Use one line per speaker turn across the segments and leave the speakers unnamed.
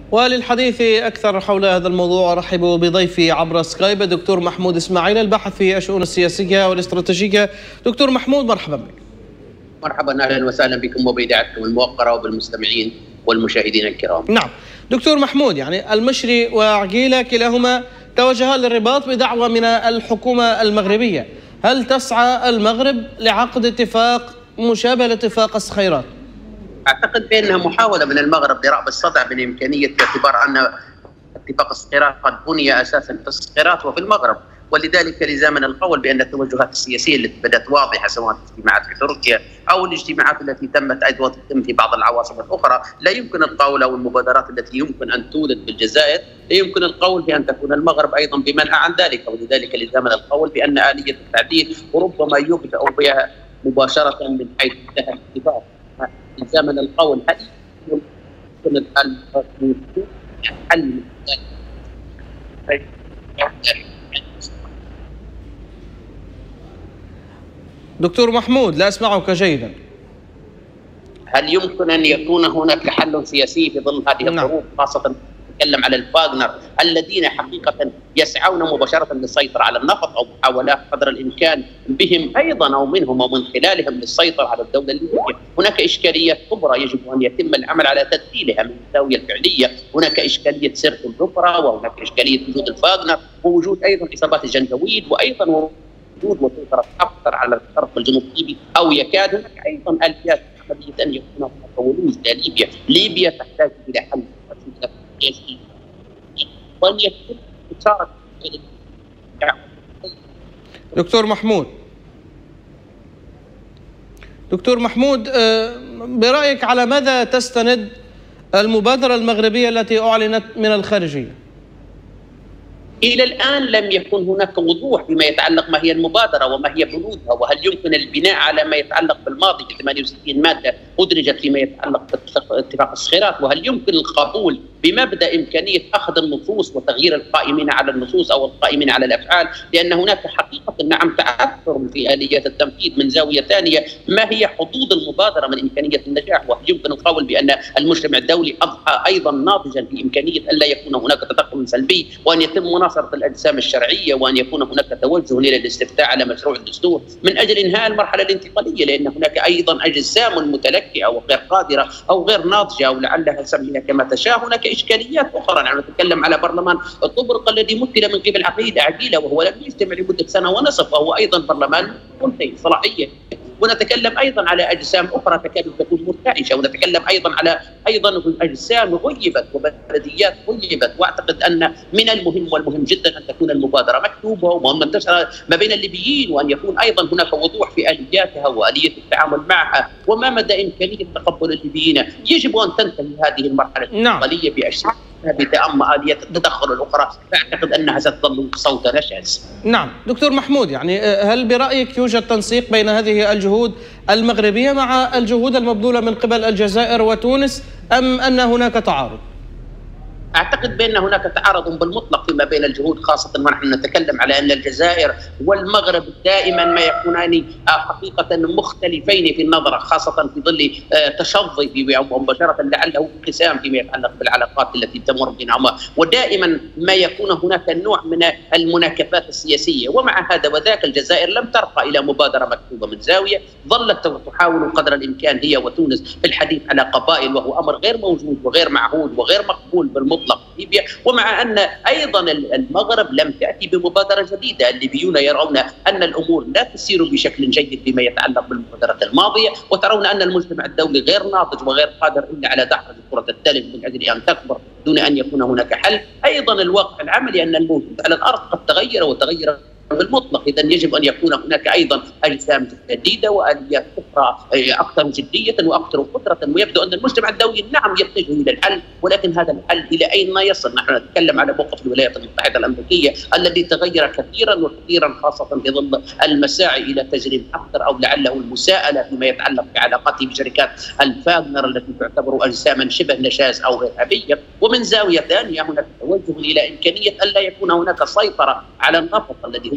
وللحديث أكثر حول هذا الموضوع أرحب بضيفي عبر سكايب الدكتور محمود إسماعيل، الباحث في الشؤون السياسية والاستراتيجية. دكتور محمود، مرحبا بك.
مرحبا، أهلا وسهلا بكم وبإذاعتكم الموقرة وبالمستمعين والمشاهدين الكرام.
نعم دكتور محمود، يعني المشري وعقيلة كلاهما توجها للرباط بدعوة من الحكومة المغربية، هل تسعى المغرب لعقد اتفاق مشابه لاتفاق الصخيرات؟
أعتقد بأنها محاولة من المغرب لرأب الصدع من إمكانية، باعتبار أن اتفاق الصخيرات قد بني أساسا في الصخيرات وفي المغرب، ولذلك لزامنا القول بأن التوجهات السياسية التي بدأت واضحة سواء الاجتماعات في تركيا أو الاجتماعات التي تمت أيضا تتم في بعض العواصم الأخرى، لا يمكن القول، أو المبادرات التي يمكن أن تولد بالجزائر لا يمكن القول بأن تكون المغرب أيضا بمنأى عن ذلك، ولذلك لزامنا القول بأن آلية التعديل وربما يبدأ بها مباشرة من حيث انتهى الاتفاق. لزامنا القول هل يمكن الحل
دكتور محمود، لا أسمعك جيدا.
هل يمكن أن يكون هناك حل سياسي في ظل هذه الظروف؟ خاصة نتكلم على الفاغنر الذين حقيقة يسعون مباشرة للسيطرة على النفط أو محاولات قدر الإمكان بهم أيضا أو منهم أو من خلالهم للسيطرة على الدولة الليبية. هناك إشكاليات كبرى يجب أن يتم العمل على تذليلها من الزاوية الفعلية. هناك إشكالية سرقة الجبرة، وهناك إشكالية وجود الفاغنر، ووجود أيضا إصابات الجنجويد، وأيضا وجود وسيطرة حفتر على الشرق الجنوب الليبي أو يكاد. هناك أيضا آليات عملية أن يكون هناك ولوج لليبيا. ليبيا تحتاج إلى حل وأن يكون إشارة.
دكتور محمود، برأيك على ماذا تستند المبادرة المغربية التي أعلنت من الخارجية؟
إلى الآن لم يكن هناك وضوح بما يتعلق ما هي المبادرة وما هي بنودها، وهل يمكن البناء على ما يتعلق بالماضي. 68 مادة أدرجت فيما يتعلق باتفاق الصخيرات، وهل يمكن القبول بمبدأ إمكانية أخذ النصوص وتغيير القائمين على النصوص أو القائمين على الأفعال، لأن هناك حقيقة نعم تعثر في آليات التنفيذ. من زاوية ثانية، ما هي حدود المبادرة من إمكانية النجاح؟ وهل يمكن القول بأن المجتمع الدولي أضحى أيضا ناضجا في إمكانية أن لا يكون هناك تدخل سلبي، وأن يتم مناصرة الأجسام الشرعية، وأن يكون هناك توجه إلى الاستفتاء على مشروع الدستور من أجل إنهاء المرحلة الانتقالية، لأن هناك أيضا أجسام متلكئة وغير قادرة أو غير ناضجة أو لعلها سميها كما تشاء. هناك إشكاليات أخرى. نحن نتكلم على برلمان الطبرق الذي مثل من قبل عقيلة وهو لم يجتمع لمدة سنة ونصف، وهو أيضا برلمان منتهي صلاحية. ونتكلم ايضا على اجسام اخرى تكاد تكون مرتعشه، ونتكلم ايضا على اجسام غيبت وبلديات غيبت. واعتقد ان من المهم والمهم جدا ان تكون المبادره مكتوبه ومنتشره ما بين الليبيين، وان يكون ايضا هناك وضوح في الياتها واليه التعامل معها وما مدى امكانيه تقبل الليبيين. يجب ان تنتهي هذه المرحله الانتقاليه باشياء بتأمل آليات التدخل الأخرى، فأعتقد أنها ستظل صوت نشأس.
نعم دكتور محمود، يعني هل برأيك يوجد تنسيق بين هذه الجهود المغربية مع الجهود المبذولة من قبل الجزائر وتونس، أم أن هناك تعارض؟
أعتقد بأن هناك تعارض بالمطلق فيما بين الجهود، خاصة ونحن نتكلم على أن الجزائر والمغرب دائما ما يكونان حقيقة مختلفين في النظرة، خاصة في ظل تشظي مباشرة لعله انقسام فيما يتعلق بالعلاقات التي تمر بينهما، ودائما ما يكون هناك نوع من المناكفات السياسية. ومع هذا وذاك الجزائر لم ترقى إلى مبادرة مكتوبة من زاوية، ظلت تحاول قدر الإمكان هي وتونس في الحديث على قبائل، وهو أمر غير موجود وغير معهود وغير مقبول بالمطلق ليبيا. ومع أن أيضا المغرب لم تأتي بمبادرة جديدة. الليبيون يرون أن الأمور لا تسير بشكل جيد فيما يتعلق بالمبادرات الماضية، وترون أن المجتمع الدولي غير ناضج وغير قادر إلا على دحرج كرة التلج من أجل أن تكبر دون أن يكون هناك حل. أيضا الواقع العملي أن الموجود على الأرض قد تغير وتغير بالمطلق، إذا يجب أن يكون هناك أيضا أجسام جديدة وآليات أخرى أكثر جدية وأكثر قدرة. ويبدو أن المجتمع الدولي نعم يتجه إلى الحل، ولكن هذا الحل إلى أين يصل؟ نحن نتكلم على موقف الولايات المتحدة الأمريكية الذي تغير كثيرا وكثيرا، خاصة في ظل المساعي إلى تجريم حفتر أو لعله المساءلة فيما يتعلق بعلاقته بشركات الفاغنر التي تعتبر أجساما شبه نشاز أو إرهابية. ومن زاوية ثانية هناك توجه إلى إمكانية ألا يكون هناك سيطرة على النفط الذي هو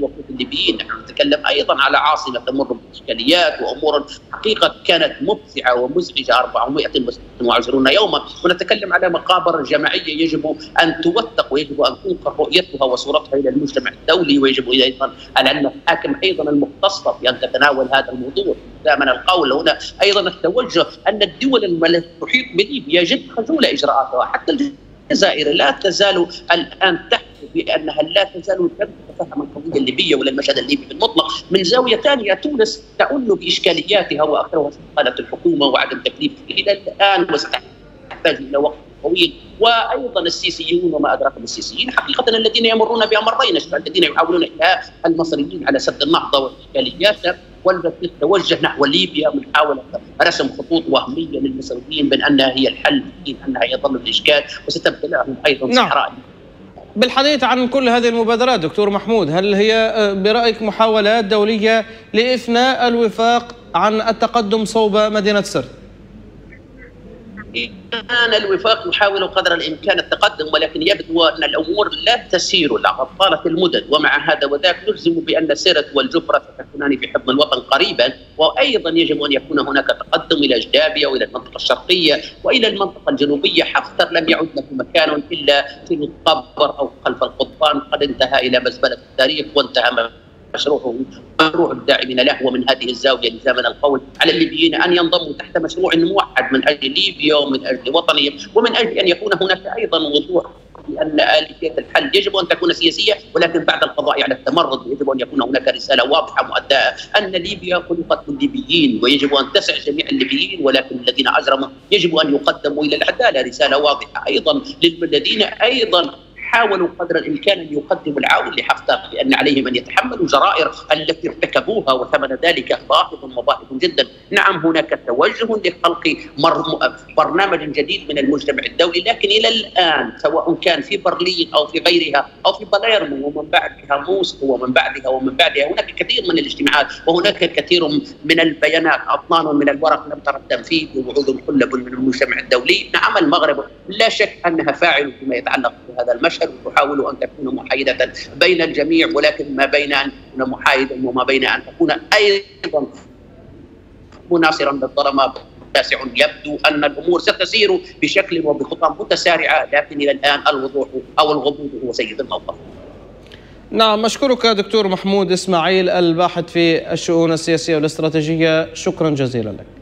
الوقود الليبيين، نحن نتكلم أيضا على عاصمة تمر بإشكاليات وأمور حقيقة كانت مفزعة ومزعجة 426 يوما، ونتكلم على مقابر جماعية يجب أن توثق ويجب أن تنقل رؤيتها وصورتها إلى المجتمع الدولي، ويجب أيضا أن نحاكم أيضا المختصة بأن تتناول هذا الموضوع. من القول هنا أيضا التوجه أن الدول التي تحيط بليبيا جد خجولة إجراءاتها، حتى الجزائر لا تزال الآن تحت بأنها لا تزال تتفهم القضية الليبية ولا المشهد الليبي بالمطلق. من زاوية ثانية تونس تؤل بإشكالياتها وآخرها استقالة الحكومة وعدم تكليف إلى الآن، وستحتاج إلى وقت طويل. وايضا السيسيون وما ادراك بالسيسيين حقيقه الذين يمرون بامرين، الذين يحاولون إلهاء المصريين على سد النهضه واشكالياتها، والتي تتوجه نحو ليبيا من محاوله رسم خطوط وهميه للمصريين بان انها هي الحل، انها يظل الاشكال وستبتلعهم ايضا صحراء.
بالحديث عن كل هذه المبادرات دكتور محمود، هل هي برايك محاولات دوليه لافناء الوفاق عن التقدم صوب مدينه سرت؟
كان الوفاق يحاول قدر الامكان التقدم، ولكن يبدو ان الامور لا تسير لعطاله المدد، ومع هذا وذاك نجزم بان سرت والجفره ستكونان في حضن الوطن قريبا، وايضا يجب ان يكون هناك تقدم الى جدابيا والى المنطقه الشرقيه والى المنطقه الجنوبيه. حفتر لم يعد له مكان الا في القبر او خلف القضبان، قد انتهى الى مزبله التاريخ وانتهى مشروع الداعمين له. ومن هذه الزاويه لزمن القول على الليبيين ان ينضموا تحت مشروع موحد من اجل ليبيا ومن اجل وطنهم، ومن اجل ان يكون هناك ايضا وضوح بان آلية الحل يجب ان تكون سياسيه، ولكن بعد القضاء على التمرد يجب ان يكون هناك رساله واضحه مؤداه ان ليبيا خلقت للليبيين ويجب ان تسع جميع الليبيين، ولكن الذين اجرموا يجب ان يقدموا الى العداله. رساله واضحه ايضا للذين ايضا حاولوا قدر الامكان ان يقدموا العون لحفتر بان عليهم ان يتحملوا الجرائر التي ارتكبوها وثمن ذلك باهظ وباهظ جدا. نعم هناك توجه لخلق برنامج جديد من المجتمع الدولي، لكن الى الان سواء كان في برلين او في غيرها او في باليرمو ومن بعدها موسكو ومن بعدها هناك كثير من الاجتماعات وهناك كثير من البيانات، اطنان من الورق لم ترى التنفيذ ووعود خلب من المجتمع الدولي. نعم المغرب لا شك انها فاعل فيما يتعلق بهذا المشهد وتحاول ان تكون محايده بين الجميع، ولكن ما بين ان تكون محايدا وما بين ان تكون ايضا مناصرا للظلمات واسع. يبدو ان الامور ستسير بشكل وبخطى متسارعه، لكن الى الان الوضوح او الغموض هو سيد الموقف.
نعم، أشكرك دكتور محمود إسماعيل الباحث في الشؤون السياسية والاستراتيجية، شكرا جزيلا لك.